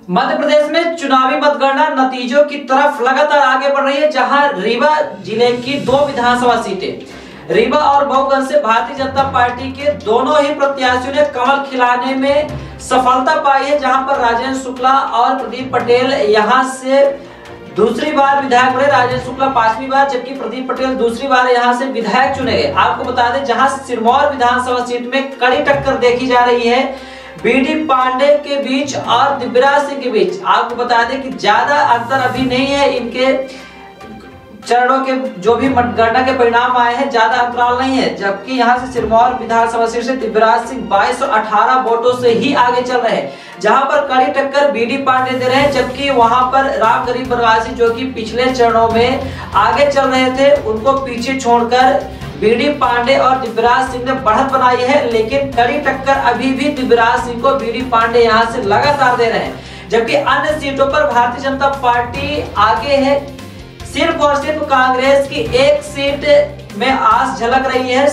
मध्य प्रदेश में चुनावी मतगणना नतीजों की तरफ लगातार आगे बढ़ रही है, जहां रीवा जिले की 2 विधानसभा सीटें रीवा और मऊगंज से भारतीय जनता पार्टी के दोनों ही प्रत्याशियों ने कमल खिलाने में सफलता पाई है। जहां पर राजेंद्र शुक्ला और प्रदीप पटेल यहां से दूसरी बार विधायक बने। राजेंद्र शुक्ला 5वीं बार जबकि प्रदीप पटेल दूसरी बार यहां से विधायक चुने गए। आपको बता दें, जहां सिरमौर विधानसभा सीट में कड़ी टक्कर देखी जा रही है बीडी पांडे के बीच और दिव्यराज सिंह के बीच। आपको बता दें कि ज्यादा अंतर अभी नहीं है, इनके चरणों के जो भी मतगणना के परिणाम आए हैं ज्यादा अंतराल नहीं है। जबकि यहां से सिरमौर विधानसभा सीट से दिव्यराज सिंह 2218 वोटों से ही आगे चल रहे हैं, जहां पर कड़ी टक्कर बीडी पांडे दे रहे हैं। जबकि वहां पर राम गरीब बनवासी जो कि पिछले चरणों में आगे चल रहे थे, उनको पीछे छोड़कर बीडी पांडे और दिव्यराज सिंह ने बढ़त बनाई है। लेकिन कड़ी टक्कर अभी भी दिव्यराज सिंह को बीडी पांडे यहां से लगातार दे रहे हैं। जबकि अन्य सीटों पर भारतीय जनता पार्टी आगे है। सिर्फ और सिर्फ कांग्रेस की एक सीट में आस झलक रही है।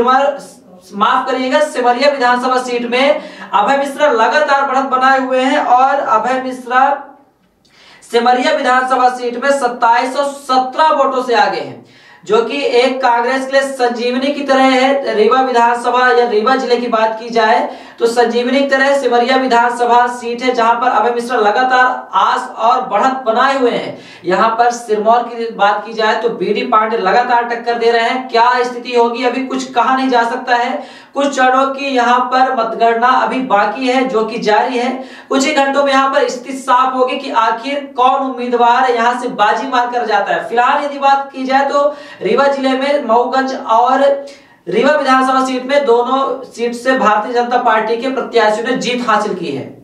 सिमरिया विधानसभा सीट में अभय मिश्रा लगातार बढ़त बनाए हुए हैं और अभय मिश्रा सिमरिया विधानसभा सीट में 2717 वोटों से आगे हैं, जो कि एक कांग्रेस के लिए संजीवनी की तरह है। रीवा विधानसभा या रीवा जिले की बात की जाए तो संजीवनी की तरह सिमरिया विधानसभा सीट है, जहां पर अभय मिश्रा लगातार आस और बढ़त बनाए हुए हैं। यहां पर सिरमौर की बात की जाए तो बीडी पांडे लगातार टक्कर दे रहे हैं। क्या स्थिति होगी अभी कुछ कहा नहीं जा सकता है। कुछ चरणों की यहां पर मतगणना अभी बाकी है, जो कि जारी है। कुछ ही घंटों में यहां पर स्थिति साफ होगी कि आखिर कौन उम्मीदवार यहां से बाजी मार कर जाता है। फिलहाल यदि बात की जाए तो रीवा जिले में मऊगंज और रीवा विधानसभा सीट में दोनों सीट से भारतीय जनता पार्टी के प्रत्याशियों ने जीत हासिल की है।